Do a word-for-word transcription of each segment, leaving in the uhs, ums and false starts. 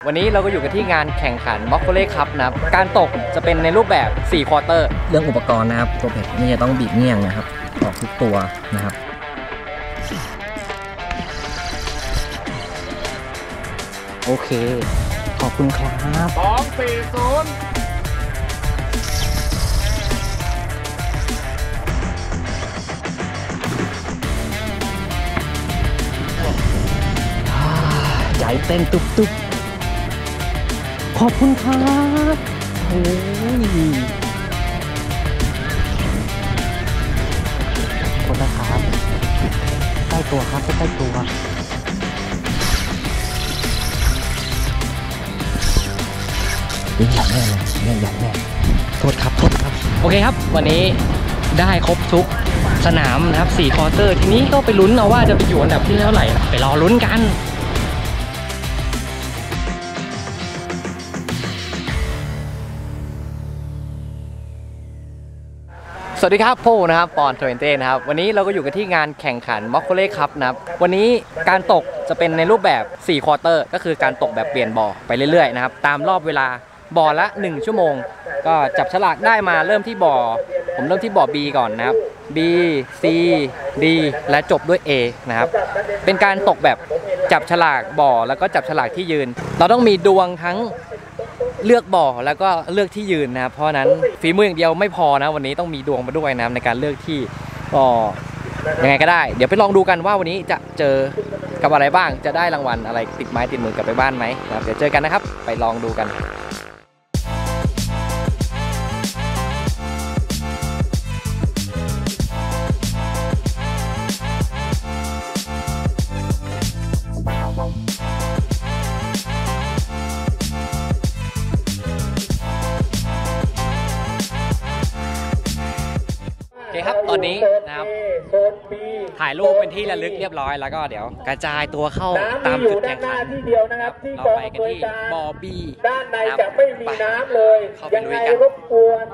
วันนี้เราก็อยู่กันที่งานแข่งขันบ็อกโคเล่คัพนะครับการตกจะเป็นในรูปแบบสี่ควอเตอร์เรื่องอุปกรณ์นะครับตัวเพชรนี่จะต้องบีบเงี่ยงนะครับออกทุกตัวนะครับโอเคขอบคุณครับสองสี่ศูนย์ใจเต้นตุบๆขอบคุณครับโอ้ยคนนะครับใกล้ตัวครับใกล้ตัวยิ่งใหญ่แน่เลยยิ่งใหญ่แน่โทษครับโทษครับโอเคครับวันนี้ได้ครบทุกสนามนะครับสี่ควอเตอร์ทีนี้ก็ไปลุ้นเอาว่าจะไปอยู่อันดับที่เท่าไหร่ไปรอลุ้นกันสวัสดีครับโพนะครับปอนทเวนเต้นะครับวันนี้เราก็อยู่กันที่งานแข่งขันบ็อกโคเล่คัพนะครับวันนี้การตกจะเป็นในรูปแบบสี่ควอเตอร์ก็คือการตกแบบเปลี่ยนบ่อไปเรื่อยๆนะครับตามรอบเวลาบ่อละหนึ่งชั่วโมงก็จับฉลากได้มาเริ่มที่บ่อผมเริ่มที่บ่อ B ก่อนนะครับ B C D และจบด้วย A นะครับเป็นการตกแบบจับฉลากบ่อแล้วก็จับฉลากที่ยืนเราต้องมีดวงทั้งเลือกบ่อแล้วก็เลือกที่ยืนนะครับเพราะนั้นฝีมืออย่างเดียวไม่พอนะวันนี้ต้องมีดวงมาด้วยนะในการเลือกที่ก็ยังไงก็ได้เดี๋ยวไปลองดูกันว่าวันนี้จะเจอกับอะไรบ้างจะได้รางวัลอะไรติดไม้ติดมือกลับไปบ้านไหมนะครับเดี๋ยวเจอกันนะครับไปลองดูกันโอเคครับตอนนี้นะครับถ่ายรูปเป็นที่ระลึกเรียบร้อยแล้วก็เดี๋ยวกระจายตัวเข้าตามจุดแข่งขันนะครับเราไปกันที่บ่อบีด้านในจะไม่มีน้ำเลยยังไงรบกวน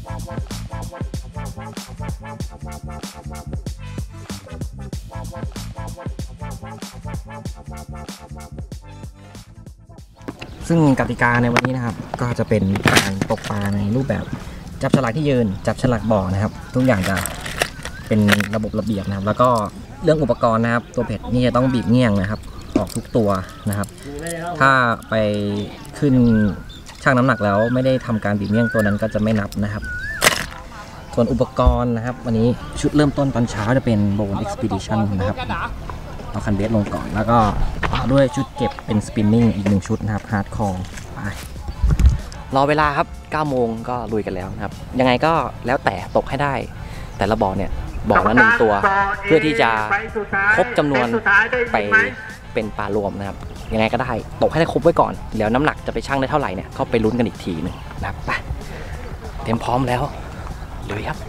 ซึ่งกติกาในวันนี้นะครับก็จะเป็นการตกปลาในรูปแบบจับฉลากที่ยืนจับฉลากบ่อนะครับทุกอย่างจะเป็นระบบระเบียบนะครับแล้วก็เรื่องอุปกรณ์นะครับตัวเพชรนี่จะต้องบีบเงี่ยงนะครับออกทุกตัวนะครับถ้าไปขึ้นชั่งน้ำหนักแล้วไม่ได้ทำการบีบเงี่ยงตัวนั้นก็จะไม่นับนะครับส่วนอุปกรณ์นะครับวันนี้ชุดเริ่มต้นตอนเช้าจะเป็นโบน Expedition นะครับเอาคันเบสลงก่อนแล้วก็ต่อด้วยชุดเก็บเป็นสปินนิ่งอีกหนึ่งชุดนะครับฮาร์ดคอร์ไปรอเวลาครับเก้าโมงก็ลุยกันแล้วนะครับยังไงก็แล้วแต่ตกให้ได้แต่ละบ่อเนี่ยบ่อละหนึ่งตัวเพื่อที่จะครบจำนวนไปเป็นปลารวมนะครับยังไงก็ได้ตกให้ได้ครบไว้ก่อนแล้วน้ำหนักจะไปชั่งได้เท่าไหร่เนี่ยก็ไปลุ้นกันอีกทีหนึ่งนะครับไปเตรียมพร้อมแล้วเลยครับ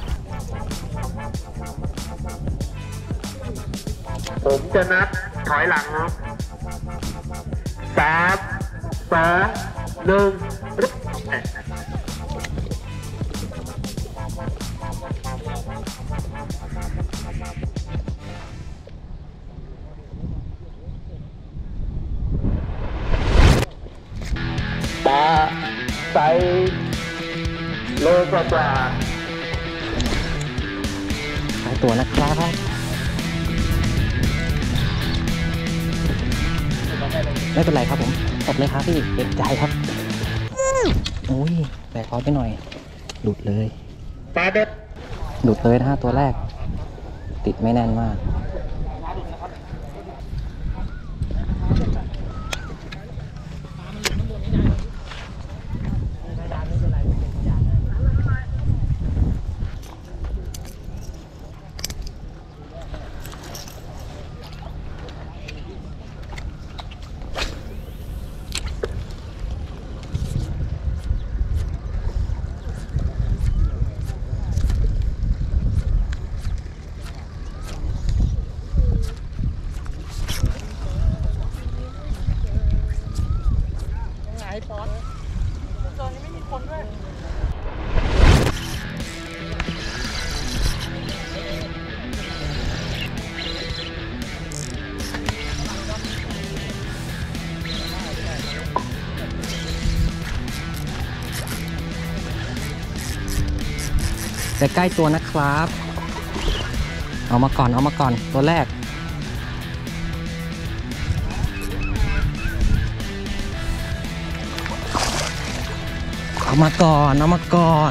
ผมจะนับถอยหลังสามสองหนึ่งปลาใส่โลกว่าใส่ตัวนะครับไม่เป็นไรครับผมตกเลยครับพี่เอกใจครับอุ้ยแบกคอไปหน่อยหลุดเลยหลุดเลยนะตัวแรกติดไม่แน่นมากปอนตอนนี้ไม่มีคนด้วยขใกล้ๆตัวนะครับเอามาก่อนเอามาก่อนตัวแรกเอามาก่อนเอามาก่อน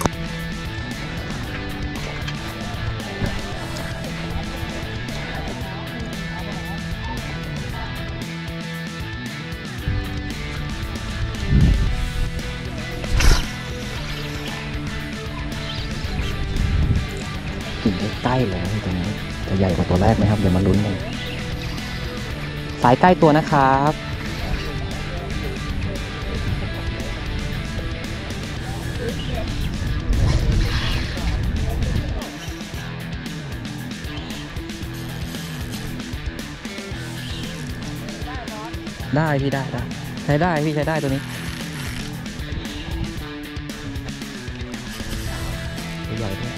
กินใกล้ๆเลยตรงนี้จะใหญ่กว่าตัวแรกไหมครับเดี๋ยวมาลุ้นกันสายใกล้ตัวนะครับได้พี่ได้ได้ใช้ได้พี่ใช้ได้ตัวนี้ตัวใหญ่ด้วย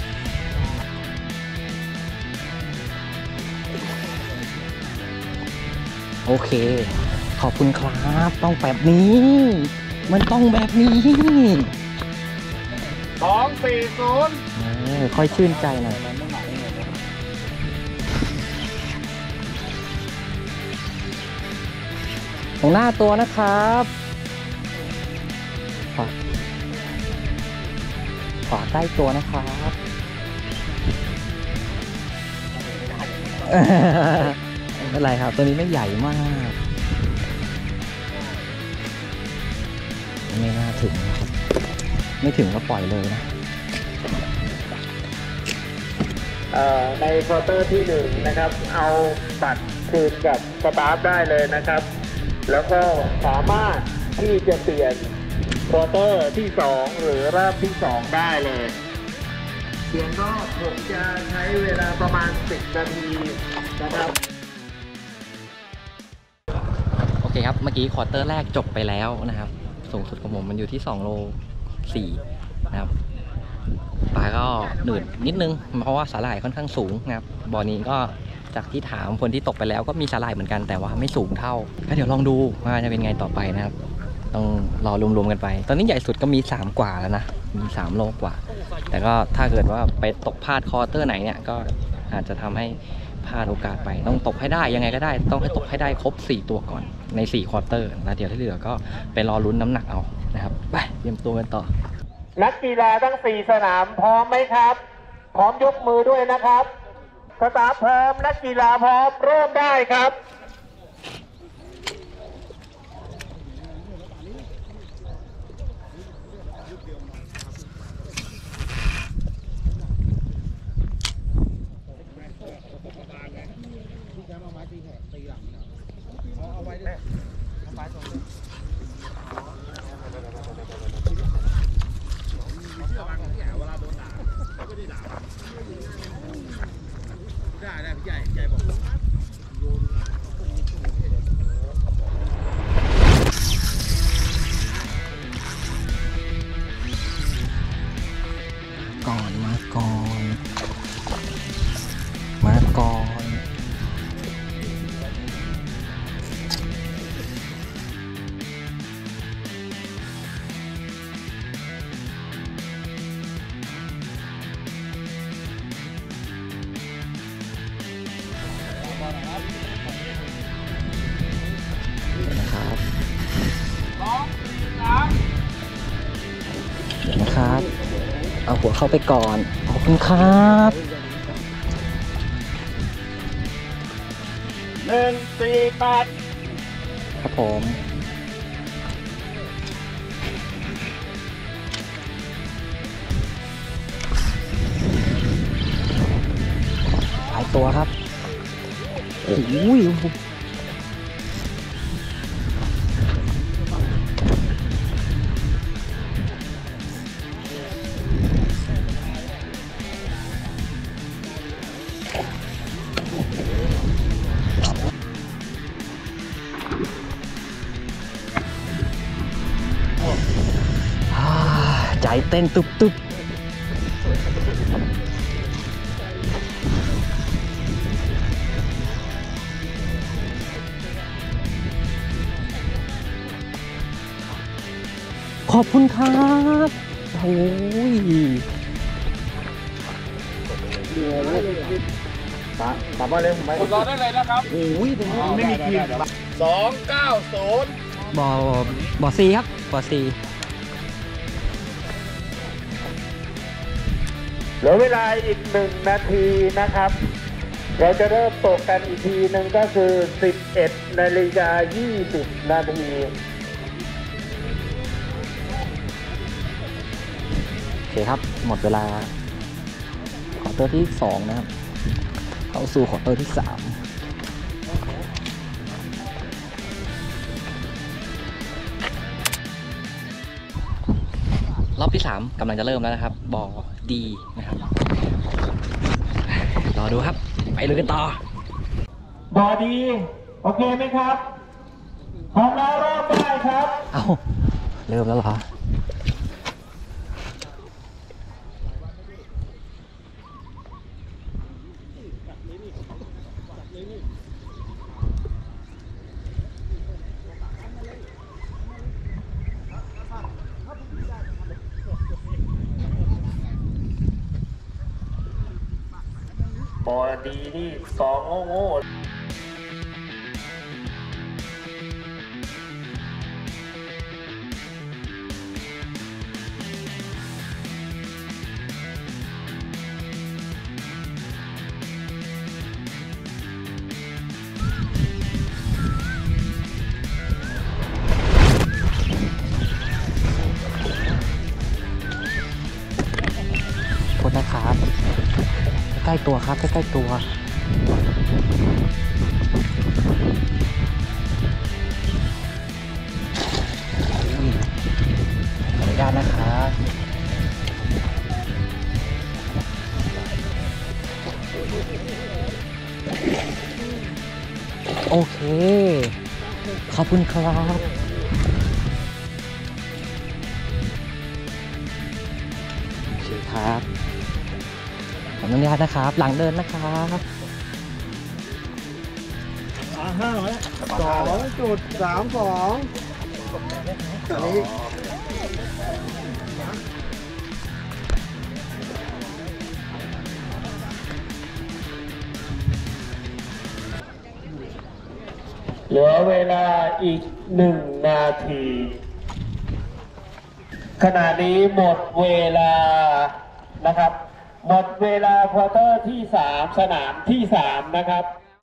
โอเคขอบคุณครับต้องแบบนี้มันต้องแบบนี้สองสี่ศูนย์ค่อยชื่นใจหน่อยตรงหน้าตัวนะครับขวาขวาใกล้ตัวนะครับไม่เป็นไรครับตัวนี้ไม่ใหญ่มากไม่น่าถึงนะครับไม่ถึงก็ปล่อยเลยนะในควอเตอร์ที่หนึ่งนะครับเอาบัตรคืนกับสตาฟได้เลยนะครับแล้วก็สามารถที่จะเปลี่ยนควอเตอร์ที่สองหรือรอบที่สองได้เลยเปลี่ยนรอบผมจะใช้เวลาประมาณสิบนาทีนะครับโอเคครับเมื่อกี้ควอเตอร์แรกจบไปแล้วนะครับสูงสุดของผมมันอยู่ที่สองโลสี่นะครับปลาก็หนืดนิดนึงเพราะว่าสาหร่ายค่อนข้างสูงนะครับบ่อนี้ก็จากที่ถามคนที่ตกไปแล้วก็มีสาหร่ายเหมือนกันแต่ว่าไม่สูงเท่าก็เดี๋ยวลองดูว่าจะเป็นไงต่อไปนะครับต้องรอรวมๆกันไปตอนนี้ใหญ่สุดก็มีสามกว่าแล้วนะมีสามโลกว่าแต่ก็ถ้าเกิดว่าไปตกพลาดควอเตอร์ไหนเนี่ยก็อาจจะทำให้พลาดโอกาสไปต้องตกให้ได้ยังไงก็ได้ต้องให้ตกให้ได้ครบสี่ตัวก่อนในสี่ควอเตอร์แล้วเดี๋ยวที่เหลือก็ไปรอลุ้นน้ำหนักเอานะครับไปเตรียมตัวกันต่อนักกีฬาทั้งสี่สนามพร้อมไหมครับพร้อมยกมือด้วยนะครับสตาฟพร้อมนักกีฬาพร้อมเริ่มได้ครับก่อนมาก่อนมาก่อนนะครับเดี๋ยวนะครับเอาหัวเข้าไปก่อนขอบคุณครับหนึ่งสี่แปดครับผมหลายตัวครับโอ้ยใจเต้นตุบตุบขอบคุณครับโอ้ยตาตามมาเลยไหมรอได้เลยนะครับโอ้ยตรงนี้ไม่มีทีมสองเก้าศูนย์บ่อบ่อซีครับบ่อซีเหลือเวลาอีกหนึ่งนาทีนะครับเราจะเริ่มตกกันอีกทีหนึ่งก็คือสิบเอ็ดนาฬิกายี่สิบนาทีโอเคครับหมดเวลาควอเตอร์ที่สองนะครับเข้าสู่ควอเตอร์ที่สามรอบที่สามกำลังจะเริ่มแล้วนะครับบ่อดีนะครับรอดูครับไปเลยกันต่อบ่อดีโอเคไหมครับพร้อมแล้วเริ่มได้ครับเอาเริ่มแล้วเหรอบ่อดีนี่สองโง่โง่โทษนะครับใกล้ตัวครับใกล้ๆตัวขออนุญาตนะครับโอเคขอบคุณครับโอเคครับขออนุญาตนะครับหลังเดินนะครับห้าร้อยสองจุดสามสองอันนี้เหลือเวลาอีกหนึ่งนาทีขณะนี้หมดเวลานะครับหมดเวลาควอเตอร์ที่สามสนามที่สามนะครับ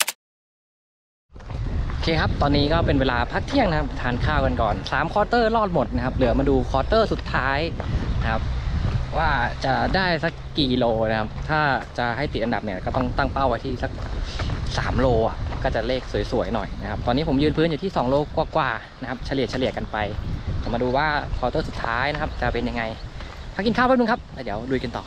โอเคครับตอนนี้ก็เป็นเวลาพักเที่ยงนะครับทานข้าวกันก่อนสามควอเตอร์รอดหมดนะครับเหลือมาดูควอเตอร์สุดท้ายนะครับว่าจะได้สักกี่โลนะครับถ้าจะให้ติดอันดับเนี่ยก็ต้องตั้งเป้าไว้ที่สักสามโลอ่ะก็จะเลขสวยๆหน่อยนะครับตอนนี้ผมยืนพื้นอยู่ที่สองโลกว่าๆนะครับเฉลี่ยเฉลี่ยกันไปมาดูว่าควอเตอร์สุดท้ายนะครับจะเป็นยังไงพักกินข้าวแป๊บนึงครับแล้วเดี๋ยวลุยกันต่อ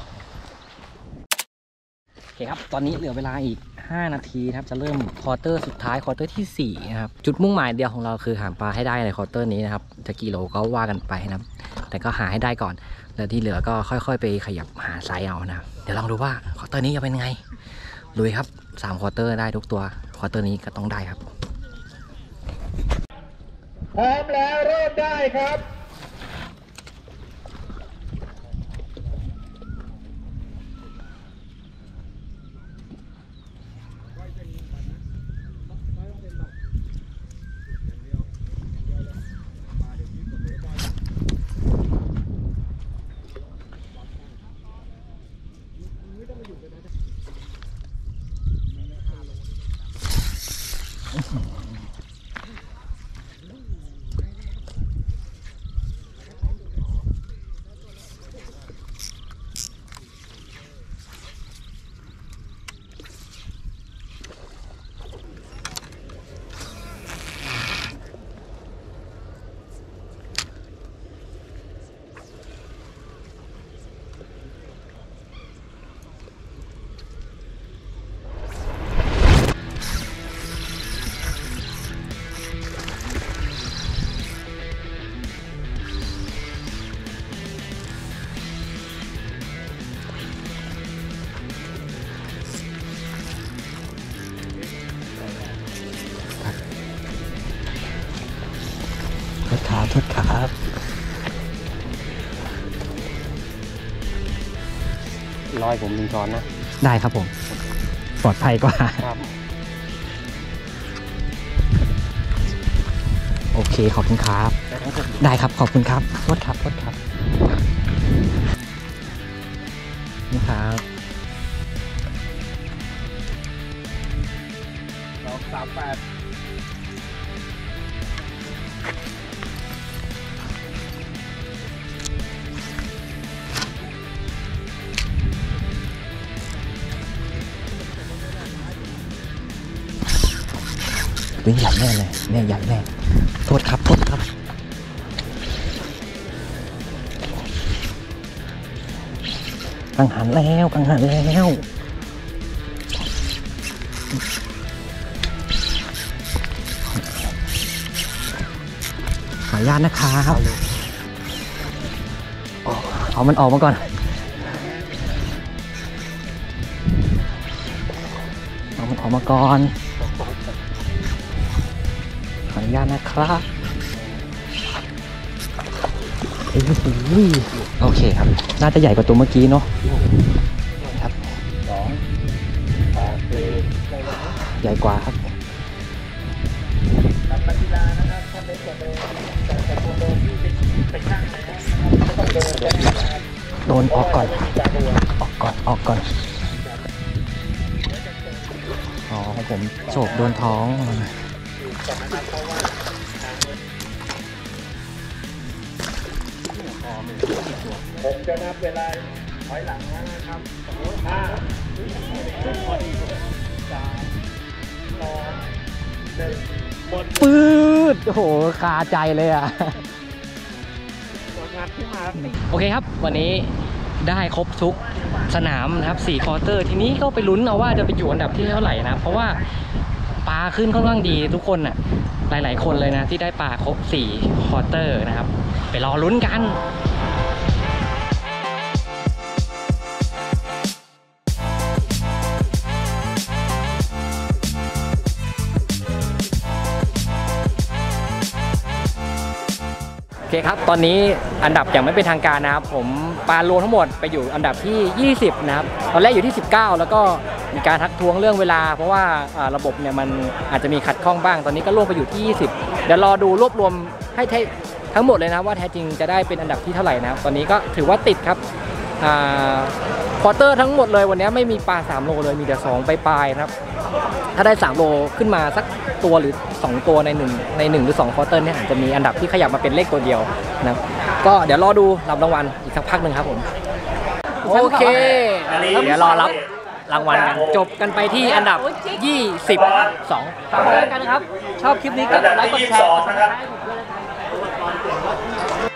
โอเคครับตอนนี้เหลือเวลาอีกห้านาทีนะครับจะเริ่มควอเตอร์สุดท้ายควอเตอร์ที่สี่นะครับจุดมุ่งหมายเดียวของเราคือหาปลาให้ได้ในควอเตอร์นี้นะครับจะกี่โลก็ว่ากันไปนะครับแต่ก็หาให้ได้ก่อนแล้วที่เหลือก็ค่อยๆไปขยับหาไซส์เอานะครับเดี๋ยวลองดูว่าควอเตอร์นี้จะเป็นไงลุยครับสามควอเตอร์ได้ทุกตัวควอเตอร์นี้ก็ต้องได้ครับพร้อมแล้วเริ่มได้ครับโทษครับรอยผมหนึ่งช้อนนะได้ครับผมปลอดภัยกว่าโอเคขอบคุณครับได้ครับขอบคุณครับโทษครับโทษครับนี่ครับสองสามแปดตัวใหญ่แน่เลยแน่ใหญ่แน่โทษครับโทษครับกังหันแล้วกังหันแล้วขออนุญาตนะครับเอามันออกมาก่อนเอามันออกมาก่อนขออนุญาตนะครับโอเคครับน่าจะใหญ่กว่าตัวเมื่อกี้เนาะครับสองแปดสี่ใหญ่กว่าครับกับนักกีฬานะครับท่านเล็กกว่าเดิมแต่แต่ตัวเดิมที่เป็นเป็นช่างนะครับไม่ต้องเดินเลยนะครับโดนออกก่อนออกก่อนออกก่อนอ๋อของผมโฉบโดนท้องผมจะนับเวลาถอยหลังนะครับห้าสี่สามสองหนึ่งหมดปื๊ดโอ้โหคาใจเลยอ่ะงานที่มาโอเคครับวันนี้ได้ครบทุกสนามนะครับสี่ควอเตอร์ทีนี้ก็ไปลุ้นเอาว่าจะไปอยู่อันดับที่เท่าไหร่นะเพราะว่าปลาขึ้นค่อนข้างดีทุกคนอ่ะหลายๆคนเลยนะที่ได้ปลาครบสี่ควอเตอร์นะครับไปรอลุ้นกันโอเคครับตอนนี้อันดับอย่างไม่เป็นทางการนะครับผมปลารวมทั้งหมดไปอยู่อันดับที่ยี่สิบนะครับตอนแรกอยู่ที่สิบเก้าแล้วก็มีการทักท้วงเรื่องเวลาเพราะว่าระบบเนี่ยมันอาจจะมีขัดข้องบ้างตอนนี้ก็ล่วงไปอยู่ที่ยี่สิบเดี๋ยวรอดูรวบรวมให้ทั้งหมดเลยนะว่าแท้จริงจะได้เป็นอันดับที่เท่าไหร่นะครับตอนนี้ก็ถือว่าติดครับควอเตอร์ทั้งหมดเลยวันนี้ไม่มีปลาสามโลเลยมีแต่สองปลายๆนะครับถ้าได้สามโลขึ้นมาสักตัวหรือสองตัวในหนึ่งในหนึ่งหรือสองควอเตอร์เนี่ยอาจจะมีอันดับที่ขยับมาเป็นเลขตัวเดียวนะก็เดี๋ยวรอดูรับรางวัลอีกสักพักหนึ่งครับผมโอเคเดี๋ยวรอรับรางวัลกันจบกันไปที่อันดับยี่สิบสองฝากด้วยกันนะครับชอบคลิปนี้ก็กดไลค์กดแชร์กดซับสไครบ์ให้ผมด้วยนะครับ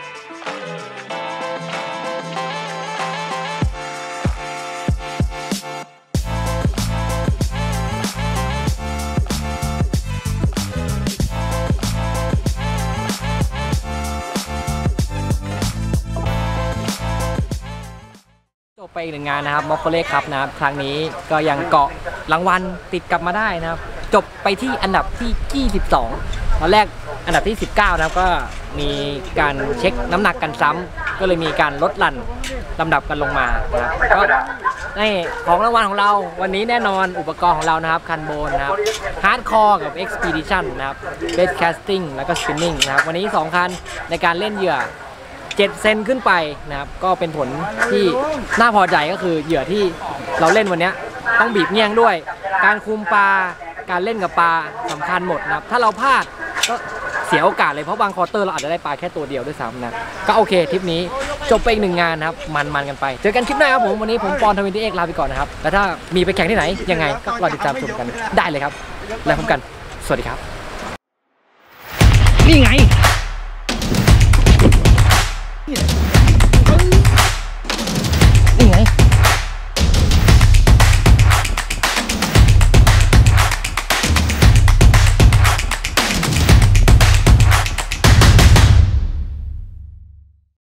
จบไปอีกหนึ่งงานนะครับมอคโคเล่ครับนะครับครั้งนี้ก็ยังเกาะรางวัลติดกลับมาได้นะครับจบไปที่อันดับที่ยี่สิบสองตอนแรกอันดับที่สิบเก้านะครับก็มีการเช็คน้ำหนักกันซ้ำก็เลยมีการลดหลั่นลำดับกันลงมานะครับก็ในของรางวัลของเราวันนี้แน่นอนอุปกรณ์ของเรานะครับคันโบนนะครับฮาร์ดคอร์กับ Expedition นะครับเบสแคสติ้งแล้วก็สปินนิ่งนะครับวันนี้สองคันในการเล่นเหยื่อเจ็ดเซนขึ้นไปนะครับก็เป็นผลที่น่าพอใจก็คือเหยื่อที่เราเล่นวันนี้ต้องบีบเงี้ยงด้วยการคุมปลาการเล่นกับปลาสำคัญหมดนะครับถ้าเราพลาดก็เสียโอกาสเลยเพราะบางควอเตอร์เราอาจจะได้ปลาแค่ตัวเดียวด้วยซ้ำนะก็โอเคทริปนี้จบไปอีกหนึ่งงานนะครับมันๆกันไปเจอกันคลิปหน้าครับผมวันนี้ผมปอนทวินตี้เอ็กลาไปก่อนนะครับแล้วถ้ามีไปแข่งที่ไหนยังไงก็รอติดตามชมกันได้เลยครับแล้วพบกันสวัสดีครับ